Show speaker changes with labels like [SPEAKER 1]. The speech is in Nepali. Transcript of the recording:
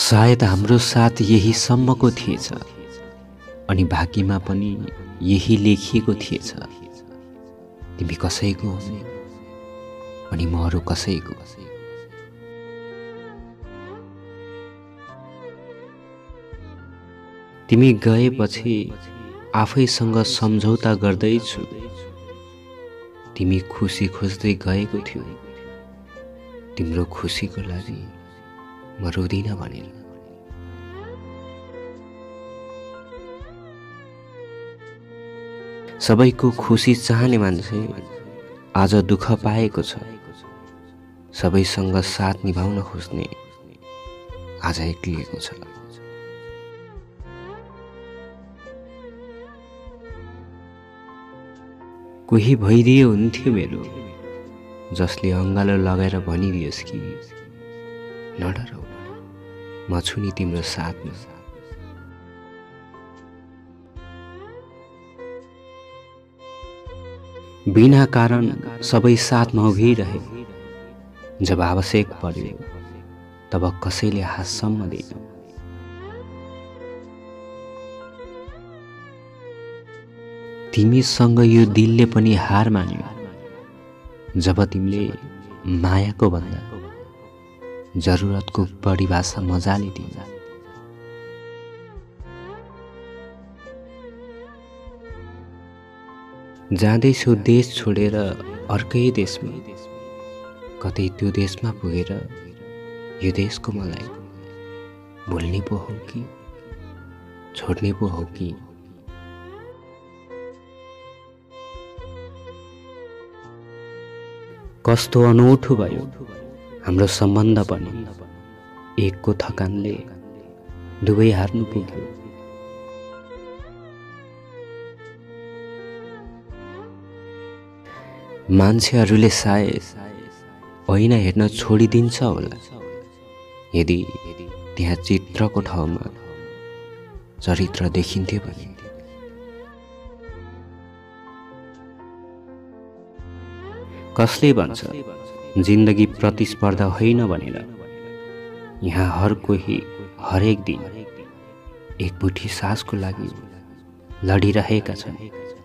[SPEAKER 1] सायद हाम्रो साथ यही सम्मको थिएछ अनि भाग्यमा पनि यही लेखिएको थिएछ। तिमी कसैको हो अनि म अरू कसैको। तिमी गएपछि आफैसँग सम्झौता गर्दैछु। तिमी खुसी खोज्दै गएको थियो, तिम्रो खुसीको लागि म रुदिन भनेर। सबैको खुसी चाहने मान्छे आज दुःख पाएको छ। सबैसँग साथ निभाउन खोज्ने आज एक्लिएको छ। कोही भइदिए हुन्थ्यो मेरो, जसले अङ्गालो लगाएर भनिदियोस् कि नडराउ, म छु नि तिम्रो साथमा। बिना कारण सबै साथमा उभिरहे, जब आवश्यक पर्यो तब कसैले हातसम्म दिएन। तिमीसँग यो दिलले पनि हार मान्यो, जब तिमीले मायाको भन्दा जरुरतको परिभाषा मजाले दिए। जाँदैछु देश छोडेर अर्कै देशमा, कतै त्यो देशमा पुगेर यो देशको मलाई भुल्ने पो हो कि छोड्ने पो हो कि। कस्तो अनौठो भयो हाम्रो सम्बन्ध पनि, एकको थकानले दुवै हार्नु पुग्यो। मान्छेहरूले सायद ऐना हेर्न छोडिदिन्छ होला, यदि त्यहाँ चित्रको ठाउँमा चरित्र देखिन्थ्यो भने। कसले भन्छ जिन्दगी प्रतिस्पर्धा होइन भनेर। यहाँ हर कोही हरेक दिन एक मुठी सासको लागि लडिरहेका छन्।